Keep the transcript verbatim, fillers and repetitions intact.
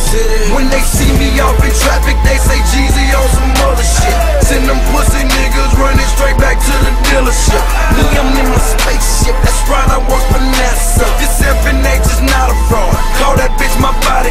city. When they see me off in traffic, they say Jeezy on some other shit. Send them pussy niggas running straight back to the dealership. Me, I'm in my spaceship, that's right, I work for NASA. This F N H is not a fraud. Call that bitch my body